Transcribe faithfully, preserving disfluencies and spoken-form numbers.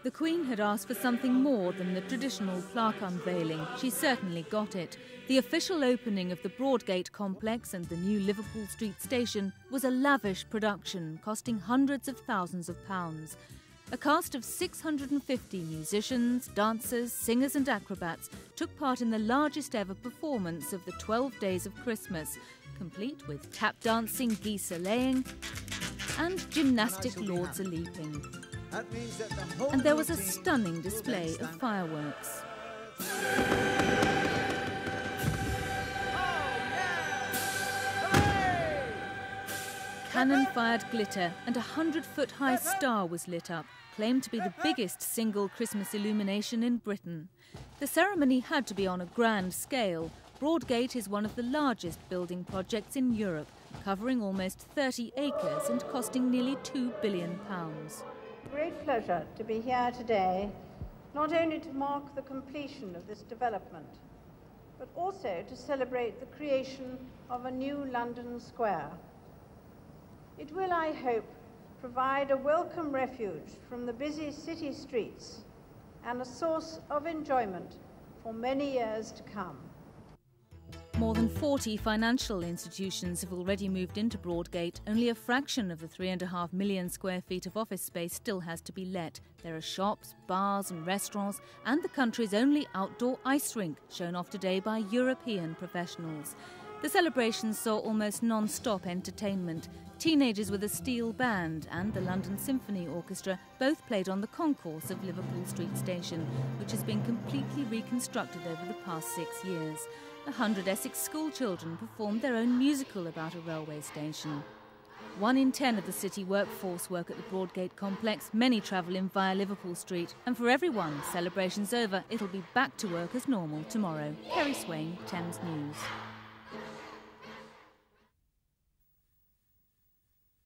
The Queen had asked for something more than the traditional plaque unveiling. She certainly got it. The official opening of the Broadgate complex and the new Liverpool Street station was a lavish production, costing hundreds of thousands of pounds. A cast of six hundred fifty musicians, dancers, singers and acrobats took part in the largest ever performance of the twelve Days of Christmas, complete with tap dancing, geese a-laying and gymnastic lords a-leaping. And there was a stunning display of fireworks. Cannon-fired glitter and a hundred-foot-high star was lit up, claimed to be the biggest single Christmas illumination in Britain. The ceremony had to be on a grand scale. Broadgate is one of the largest building projects in Europe, covering almost thirty acres and costing nearly two billion pounds. Great pleasure to be here today, not only to mark the completion of this development, but also to celebrate the creation of a new London square. It will, I hope, provide a welcome refuge from the busy city streets and a source of enjoyment for many years to come. More than forty financial institutions have already moved into Broadgate. Only a fraction of the three and a half million square feet of office space still has to be let. There are shops, bars and restaurants and the country's only outdoor ice rink, shown off today by European professionals. The celebrations saw almost non-stop entertainment. Teenagers with a steel band and the London Symphony Orchestra both played on the concourse of Liverpool Street Station, which has been completely reconstructed over the past six years. A hundred Essex school children performed their own musical about a railway station. One in ten of the city workforce work at the Broadgate complex. Many travel in via Liverpool Street. And for everyone, celebrations over, it'll be back to work as normal tomorrow. Kerry Swain, Thames News.